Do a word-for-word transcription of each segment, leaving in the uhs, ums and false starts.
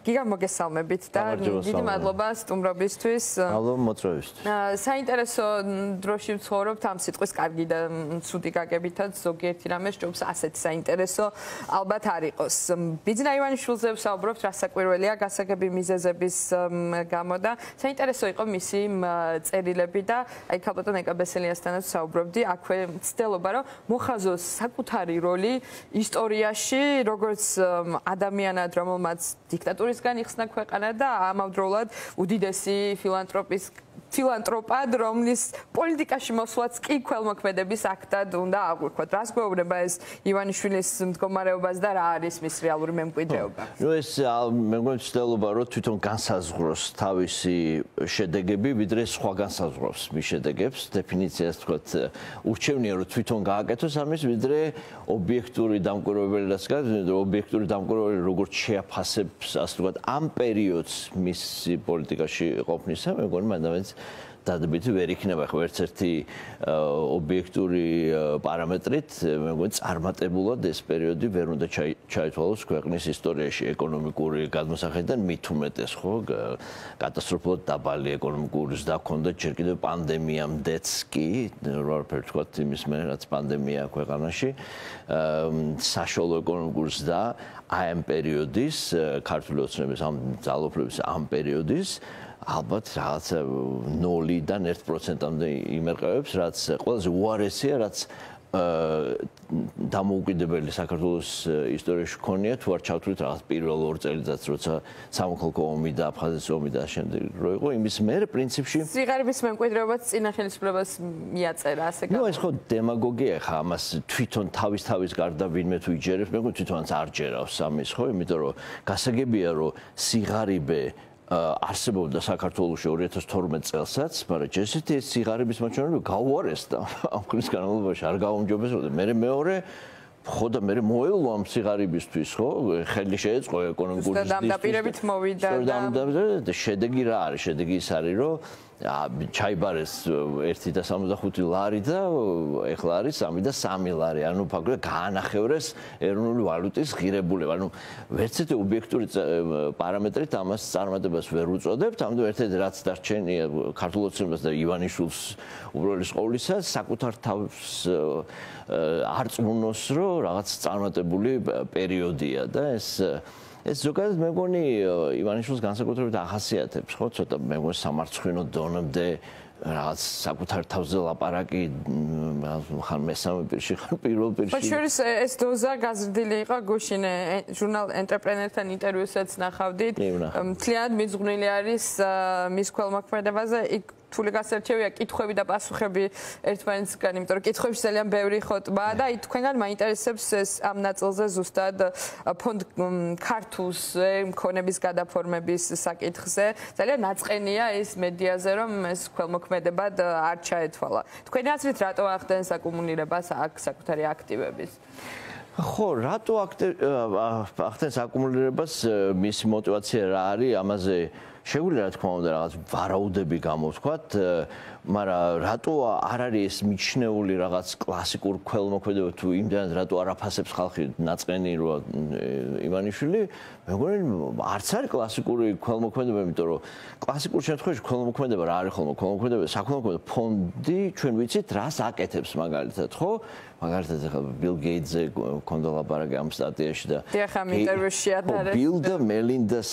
გიგამოგესალმებით და დიდი მადლობა სტუმრობისთვის. მადლობა მოწვევისთვის. საინტერესო დროში ვცხოვრობთ ამ სიტყვის კარგი და ცუდი გაგებითაც ზოგიერთი რამე სჯობს ასეთ საინტერესო ალბათ არ იყოს. ბიძინა ივანიშვილზე ვსაუბრობთ, რასაკვირველია გასაგები მიზეზების გამო და საინტერესო იყო მისი წერილები და აი ქალბატონ ეკაბესელიასთანაც ვსაუბრობდი, აქვე მცდელობა რომ მოხაზოს საკუთარი როლი ისტორიაში, როგორც ადამიანად, რომელმაც დიქტატურისგან იხსნა ქვეყანა და ამავდროულად უდიდესი ფილანტროპის ფილანტროპად, რომლის პოლიტიკაში მოსვლაც კი ქველმოქმედების აქტად უნდა აღვიქვათ. რას გვეუბნება ეს ივანიშვილის მდგომარეობას და რა არის მის რეალური მემკვიდრეობა? ნუ ეს მე მგონი ცდილობა რომ თვითონ განსაზღვროს თავისი შედეგები, ვიდრე სხვა განსაზღვროს მის შედეგებს. დეფინიციას თქვათ ურჩევნია რომ თვითონ გააკეთოს ამის, ვიდრე ობიექტური დამკვირვებელი რაც გადის, ობიექტური დამკვირვებელი როგორც შეაფასებს, ასე ვთქვათ, ამ პერიოდს მის პოლიტიკაში ყოფნისა, მე მგონი მანდ დადებითი ვერ იქნება ხო ერთ-ერთი ობიექტური პარამეტრით, მე მგონი წარმატებულად ეს პერიოდი ვერ უნდა ჩაითვალოს ქვეყნის ისტორიაში ეკონომიკური გადმოსახედიდან მით უმეტეს ხო კატასტროფულად დაბალი ეკონომიკური ზრდა ჰქონდა ჯერ კიდევ პანდემიამდეც კი როარ თქვათ იმის მე რაც პანდემია ქვეყანაში საშუალო ეკონომიკური ზრდა აი ამ პერიოდის ქართული ოცნების ამ ძალოფლების ამ პერიოდის ალბათ რაღაცა ნოლიდან ერთ პროცენტამდე იმერყევებს, რაც ყველაზე უარესია, რაც დამოუკიდებელი საქართველოს ისტორიაში ჰქონია, თუ არ ჩავთვლით რაღაც პირველ ორ წელიწადს, როცა სამოქალაქო ომი და აფხაზეთის ომი და შემდეგ რო იყო, იმის მერე პრინციპში სიღარიბის მემკვიდრეობაც წინა ხელისუფლებას მიაწერა, ასე გამო. ნუ ეს ხო დემაგოგია ხა, ამას თვითონ თავის თავის გარდა ვინმე თუ იჯერებს, მე მგონი თვითონაც არ ჯერავს ამის ხო, იმიტომ რომ გასაგებია რომ სიღარიბე არსებობდა საქართველოში ორი ათას თორმეტ წელსაც, მაგრამ ჯერ ეს სიღარიბის მაჩვენებლები გაუარესდა ამ ხნის განმავლობაში, არ გაუმჯობესებოდა. მე მეორე ხო და მე მოელო ამ სიღარიბისთვის, ხო, ხელი შეეწყო ეკონომიკური ზრდის. დამდაპირებით მოვიდა და შედეგი რა არის? შედეგი ის არის, რომ ჩაიბარეს ერთი და სამოცდახუთი ლარი და ეხლა არის სამი და სამი ლარი. ანუ ფაქტობრივად გაანახევრეს ეროვნული ვალუტის ღირებულება. ანუ ვერცერთი ობიექტური პარამეტრით ამას წარმატებას ვერ უწოდებთ. ამდენ ერთ-ერთი რაც დარჩენია ქართულ ოცნებას და ივანიშვილს უბრალეს ყოვლისა, საკუთარ თავს არ წმუნოს, რომ რაღაც წარმატებული პერიოდია და ეს ეს ზოგადად მე მგონი ივანიშვილს განსაკუთრებით ახასიათებს, ხო, ცოტა მე მგონი სამარცხვინო დონემდე რაღაც საკუთარ თავზე ლაპარაკი ხან მესამე პირში, ხან პირველ პირში. შორის ეს დოზა გაზრდილი იყო გუშინ ჟურნალ ენტრეპრენერთან ინტერვიუსაც ნახავდით. მთლიანად მიძღვნილი არის მის ქველმოქმედებაზე. თული გასერჩევია კითხვები და პასუხები ერთმანეთისგან, იმიტომ რომ კითხვებში ძალიან ბევრი ხო ტბაა და აი თქვენგან მაინტერესებს ეს ამ ნაწილზე ზუსტად ფონდ ქართულზე მქონების გადაფორმების საკითხზე. ძალიან ნაწყენია ეს მედიაზე, რომ ეს ქველმოქმედებად არ ჩაეთვალა. თქვენი აზრით რატო ახდენს აკუმულირებას აქ საკუთარი აქტივების? ხო, რატო ახდენს აკუმულირებას, მისი мотиваცია რა არის, ამაზე შეგვიძლია რა თქმა უნდა რაღაც ვარაუდები გამოვთქვათ, მაგრამ რატო არ არის ეს მიჩნეული რაღაც კლასიკურ ქველმოქმედება თუ იმდანაც რატო არ აფასებს ხალხი ნაწყენი რო ივანიშვილი, მე მგონი არც არის კლასიკური ქველმოქმედება, იმიტომ რომ კლასიკურ შემთხვევაში ქველმოქმედება რა არის ხოლმე? ქველმოქმედება საქველმოქმედო ფონდი, ჩვენ ვიცით რას აკეთებს მაგალითად, ხო? მაგალითად ახლა ბილ გეიტსზე ქონდა ლაპარაკი ამ სტატიაში და დიახ, ამ ინტერვიუში ადარეს. ბილ და მელინდას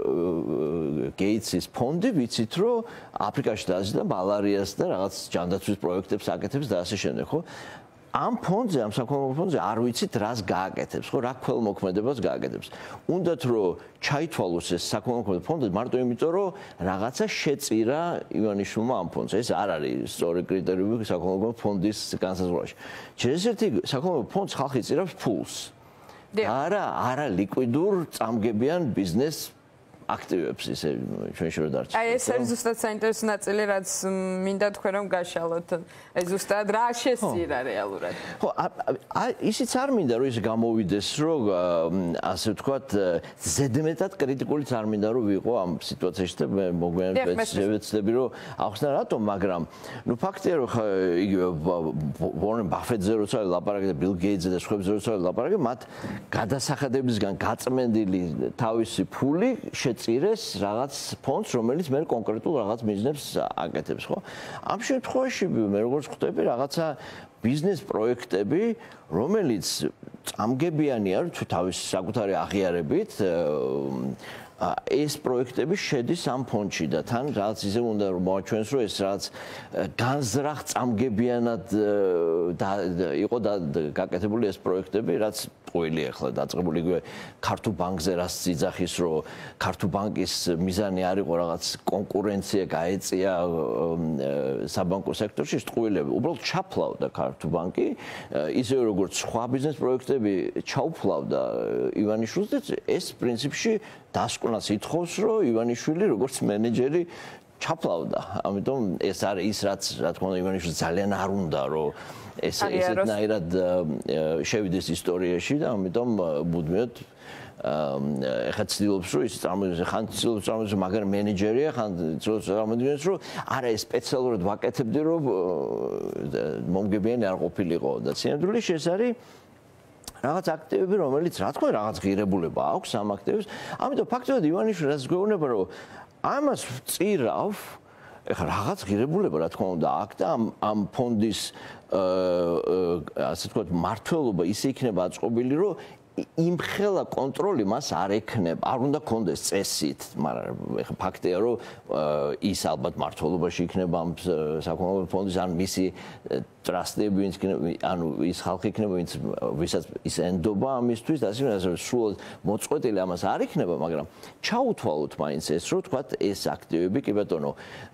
გეიტსის ფონდი ვიცით რომ აფრიკაში დააზრდა მალარიას და რაღაც ჯანდაცვის პროექტებს აკეთებს და ასე შემდეგ, ხო? ამ ფონდზე, ამ საქველმოქმედო ფონდზე არ ვიცით რას გააკეთებს, ხო, რა ქველმოქმედებას გააკეთებს. უნდათ რომ ჩაითვალოს ეს საქველმოქმედო ფონდი მარტო იმიტომ რომ რაღაცა შეწირა ივანიშვილმა ამ ფონდზე. ეს არ არის სწორი კრიტერიუმი საქველმოქმედო ფონდის განსაზღვრავაში. ჯერჯერობით საქველმოქმედო ფონდს ხალხი წირავს ფულს. არა, არა ლიკვიდურ წამგებიან ბიზნეს აქტივებს ისე ჩვენში რო დარჩა. აი ეს არის ზუსტად საინტერესო ნაწილი, რაც მინდა თქვენ რომ გაშალოთ. აი ზუსტად რა შესწირა რეალურად. ხო, აი ისიც არ მინდა რომ ის გამოვიდეს, რომ ასე ვთქვათ, ზედმეტად კრიტიკულიც არ მინდა რომ ვიყო ამ სიტუაციაში და მე მოგვიანებით შევეცდები რომ ახსნა რატომ, მაგრამ ნუ ფაქტია რომ იგივე ვორენ ბაფეტზე როცა ლაპარაკი და ბილ გეიტსზე და სხვებზე როცა ლაპარაკი, მათ გადასახადებისგან გაწმენდილი თავისი ფული შეწირეს რაღაც ფონდს, რომელიც მე კონკრეტულ რაღაც ბიზნესს აკეთებს, ხო? ამ შემთხვევაში მე როგორც ხვდები, რაღაცა ბიზნეს პროექტები, რომელიც წამგებიანია თუ თავის საკუთარი აღიარებით, ეს პროექტები შედის ამ ფონდში და თან რაც ისე უნდა რომ მოაჩვენოს, რომ ეს რაც განზრახ წამგებიანად იყო და გაკეთებული ეს პროექტები, რაც ტყუილი ახლა დაწყებული იგივე ქართულ ბანკზე რაც ძიძახის, რომ ქართულ ბანკის მიზანი არ იყო რაღაც კონკურენცია გაეწია საბანკო სექტორში, ტყუილები უბრალოდ ჩაფლავდა ქართულ ბანკი, ისე როგორც სხვა ბიზნეს პროექტები ჩაუფლავდა ივანიშვილს და ეს პრინციპში დასკვნას ითხოვს, რომ ივანიშვილი როგორც მენეჯერი ჩაფლავდა. ამიტომ ეს არის ის რაც რა თქმა უნდა ივანიშვილს ძალიან არ უნდა რომ ეს ესეთნაირად შევიდეს ისტორიაში და ამიტომ მუდმივად ეხლა ცდილობს რომ ის წარმოიდგინოს, ხან ცდილობს წარმოიდგინოს მაგარი მენეჯერია, ხან ცდილობს წარმოიდგინოს რომ არა ეს სპეციალურად ვაკეთებდი რომ მომგებიანი არ ყოფილიყო და სინამდვილეში ეს არის რაღაც აქტივები, რომელიც რა თქმა უნდა რაღაც ღირებულება აქვს ამ აქტივებს. ამიტომ ფაქტობრივად ივანიშვილი რაც გვეუბნება რომ ამას წირავ, ეხლა რაღაც ღირებულება რა თქმა უნდა აქვს და ამ ამ ფონდის ასე ვთქვათ მართლობა ისე იქნება აწყობილი, რომ იმხელა კონტროლი მას არ ექნება, არ უნდა კონდეს წესით, მაგრამ ეხლა ფაქტია რომ ის ალბათ მართლობაში იქნება ამ საკონტროლო ფონდის ან მისი ტრასტები, ვინც ანუ ის ხალხი იქნება, ვინც ვისაც ის ენდობა ამისთვის და ასე რომ სულ მოწყვეტილი ამას არ იქნება, მაგრამ ჩაუთვალოთ მაინც ეს რომ თქვათ ეს აქტივები კი ბატონო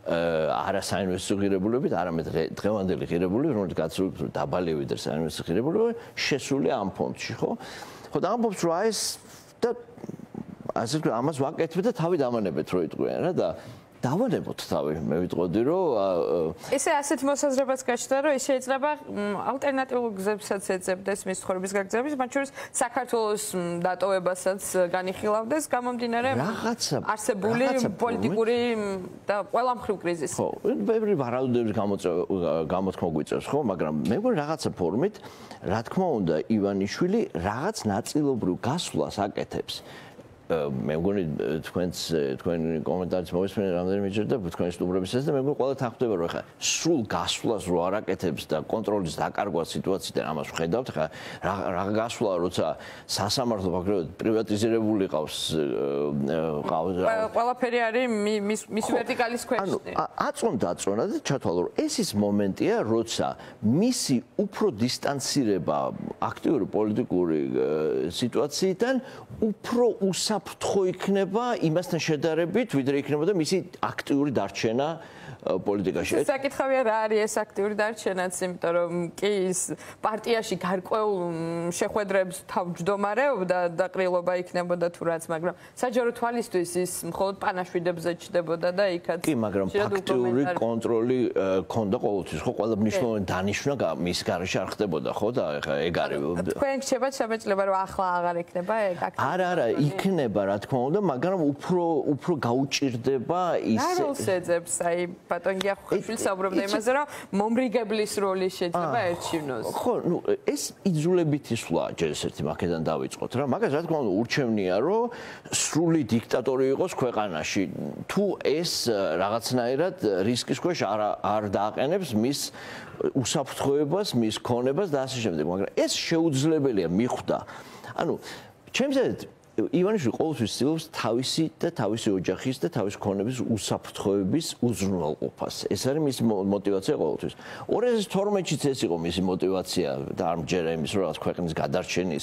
არა საინვესტიციო ღირებულებით, არამედ დღევანდელი ღირებულებით, რომელიც გაცილებით დაბალი ვიდრე საინვესტიციო ღირებულებით, შესულია ამ ფონდში, ხო? ხო და ამბობს რომ ეს და ასე ვთქვათ ამას ვაკეთებ და თავი დამანებეთ რო იტყვიან რა და დავანებოთ თავი მე ვიტყოდი რომ ესე ასეთ მოსაზრებას გაჩნდა რომ ეს შეიძლება ალტერნატიულ გზებსაც ეძებდეს მის ცხოვრების გაგრძელებას, მათ შორის საქართველოს დატოვებასაც განიხილავდეს გამომდინარე არსებული პოლიტიკური და ყველამხრივ კრიზისი. ხო, ბევრი ვარაუდების გამოთქმა გვიწევს, ხო, მაგრამ მე მგონი რაღაცა ფორმით რა თქმა უნდა ივანიშვილი რაღაც ნაწილობრივ გასვლას აკეთებს. მე მგონი თქვენს თქვენი კომენტარიც მოვისმენთ რამდენიმეჯერ და თქვენი სტუმრებისაც და მე მგონი ყველა თანხმდება რომ ხა სულ გასვლას რო არ აკეთებს და კონტროლის დაკარგვა სიტუაციიდან ამას ვხედავთ ხა რა გასვლა როცა სასამართლო ფაქტობრივად პრივატიზირებული ყავს ყავს ყველაფერი არის მის ვერტიკალის ქვეშ. აწონ დაწონა და ჩათვალო რომ ეს ის მომენტია როცა მისი უფრო დისტანცირება აქტიური პოლიტიკური სიტუაციიდან უფრო უსა ფრთხო იქნება იმასთან შედარებით, ვიდრე იქნება და მისი აქტიური დარჩენა პოლიტიკაში. საკითხავია რა არის ეს აქტიური დარჩენაც, იმიტომ რომ კი ის პარტიაში გარკვეულ შეხვედრებს თავმჯდომარეობდა და ყრილობა იქნებოდა თუ რაც, მაგრამ საჯარო თვალისთვის ის მხოლოდ პანაშვიდებზე ჩდებოდა და იქაც კი, მაგრამ ფაქტიური კონტროლი ქონდა ყოველთვის, ხო, ყველა მნიშვნელოვანი დანიშვნა მის გარეშე არ ხდებოდა, ხო და ეხა ეგ არის. თქვენ გჩებათ შემეძლება რომ ახლა აღარ იქნება ეგ აქტიური. არა, არა, იქნება რა თქმა უნდა, მაგრამ უფრო უფრო გაუჭირდება ის რა როლს ეძებს აი ბატონ გიახუხიშვილი საუბრობდა იმაზე, რომ მომრიგებლის როლი შეიძლება ერჩივნოს. ხო, ნუ ეს იძულებითი სვლა ჯერ ერთი მაგედან დავიწყოთ რა. მაგას რა თქმა უნდა ურჩევნია, რომ სრული დიქტატორი იყოს ქვეყანაში. თუ ეს რაღაცნაირად რისკის ქვეშ არ არ დააყენებს მის უსაფრთხოებას, მის ქონებას და ასე შემდეგ, მაგრამ ეს შეუძლებელია მიხვდა. ანუ ჩემს ივანიშვილი ყოველთვის ცდილობს თავისი და თავისი ოჯახის და თავის ქონების უსაფრთხოების უზრუნველყოფას. ეს არის მისი мотиваცია ყოველთვის. ორი ათას თორმეტშიც ეს იყო მისი мотиваცია და არ მჯერა იმის რომ რაღაც ქვეყნის გადარჩენის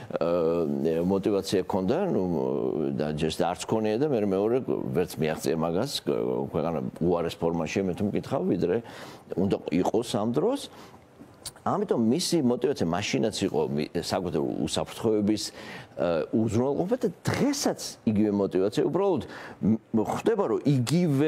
мотиваცია ჰქონდა, ნუ და ჯერ არც ქონია და მე მეორე ვერც მიაღწია მაგას, ქვეყანა უარეს ფორმაშია მე თუ მკითხავ, ვიდრე უნდა იყოს ამ დროს. ამიტომ მისი мотиваცია მაშინაც იყო საკუთარ უსაფრთხოების უზრუნველყოფა და დღესაც იგივე мотиваცია უბრალოდ ხდება რომ იგივე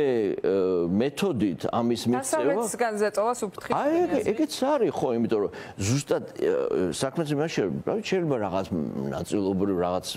მეთოდით ამის მიღწევა დასავლეთისგან ზეწოლას უფრთხილ აი ეგეც არის ხო იმიტომ რომ ზუსტად საქმეც იმაში შეიძლება რაღაც ნაწილობრივ რაღაც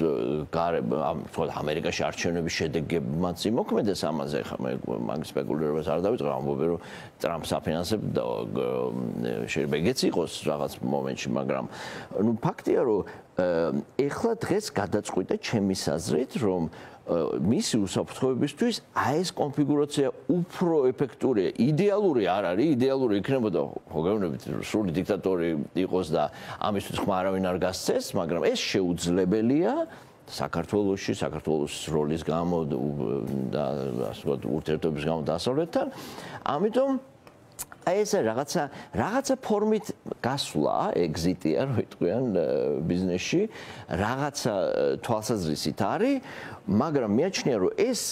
თქო ამერიკაში არჩევნების შედეგებმაც იმოქმედეს ამაზე ხა მე მაგ სპეკულირებას არ დავიწყე ამბობენ რომ ტრამპს აფინანსებდა და შეიძლება ეგეც იყოს რაღაც მომენტში მაგრამ ნუ ფაქტია რომ ეხლა დღეს გადაწყვიტა ჩემის აზრით რომ მისი უსაფრთხოებისთვის აი ეს კონფიგურაცია უფრო ეფექტურია. იდეალური არ არის, იდეალური იქნებოდა, ხო გეუბნებით, სრული დიქტატორი იყოს და ამისთვის ხმა არავინ არ გასცეს, მაგრამ ეს შეუძლებელია საქართველოში, საქართველოს როლის გამო და ასე ვთქვათ, ურთიერთობის გამო დასავლეთთან. ამიტომ აი ეს რაღაცა რაღაცა ფორმით გასვლა, ეგზიტია, რო იტყვიან ბიზნესში, რაღაცა თვალსაზრისით არის, მაგრამ მეაჩნია რომ ეს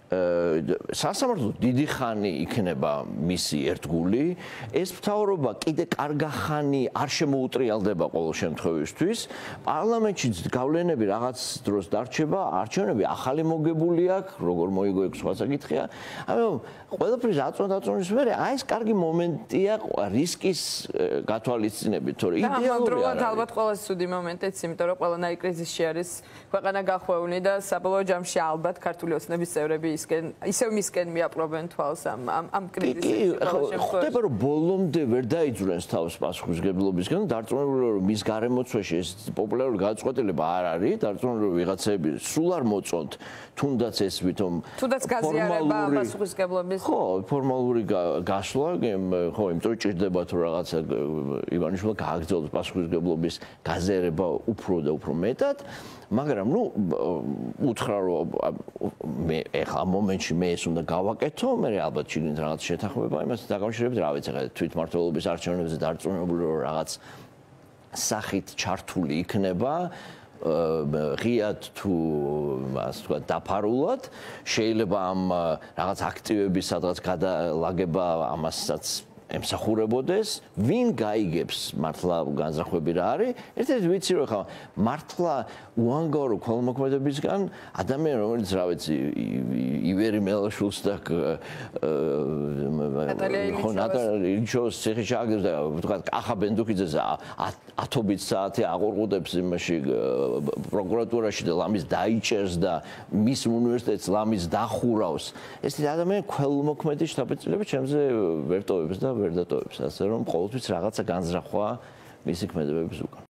სასამართლო დიდი ხანი იქნება მისი ერთგული, ეს მთავრობა კიდე კარგა ხანი არ შემოუტრიალდება ყოველ შემთხვევისთვის, პარლამენტში გავლენები რაღაც დროს დარჩება, არჩევნები ახალი მოგებული აქვს, როგორ მოიგო ეგ სხვა საკითხია. ამიტომ ყველაფრის აწონდაწონის მერე აი ეს კარგი მომენტია რისკის გათვალისწინებით, თორე იდეალური არა. ალბათ ყველაზე ცუდი მომენტიც, იმიტომ რომ ყველანაირი კრიზისში არის ქვეყანა გახვეული და საბოლოო ჯამში ალბათ ქართული ოცნების წევრები ისკენ ისევ მისკენ მიაპყრობენ თვალს ამ ამ კრიზისში. ხდება რომ ბოლომდე ვერ დაიძვრენს თავს პასუხისმგებლობისგან, დარწმუნებულია რომ მის გარემოცვაში ეს პოპულარული გადაწყვეტილება არ არის, დარწმუნებულია რომ ვიღაცები სულ არ მოწონთ, თუნდაც ეს ვითომ თუნდაც გაზიარება პასუხისმგებლობის ხო, ფორმალური გასვლა, ხო, იმიტომ რომ ჭირდება თუ რაღაცა ივანიშვილმა გააგრძელოს პასუხისმგებლობის გაზიარება უფრო და უფრო მეტად, მაგრამ ნუ უთხრა რომ მე ეხლა მომენტში მე ეს უნდა გავაკეთო, მე ალბათ შიგნით რაღაც შეთანხმება იმასთან დაკავშირებით, რა ვიცი, ხა თვითმმართველობის არჩევნებზე დარწმუნებული რომ რაღაც სახით ჩართული იქნება ღიად თუ ასე ვთქვათ დაფარულად შეიძლება ამ რაღაც აქტივების სადღაც გადალაგება ამასაც ემსახურებოდეს, ვინ გაიგებს მართლა განზრახვები რა არის? ერთ-ერთი ვიცი რომ ხა მართლა უანგარო ქველმოქმედებისგან ადამიანი რომელიც რა ვიცი ივერი მელაშვილს და ხო ნატალია ილჩოს ციხე ჩააგდეს და ვთქვათ კახა ბენდუქიძეს ათობით საათი აყურყუდებს იმაში პროკურატურაში და ლამის დაიჭერს და მის უნივერსიტეტს ლამის დახურავს. ეს ადამიანი ქველმოქმედის შთაბეჭდილება ჩემზე ვერ ტოვებს და ვერ დატოვებს, ასე რომ ყოველთვის რაღაცა განზრახვა მისი ქმედებების უკან.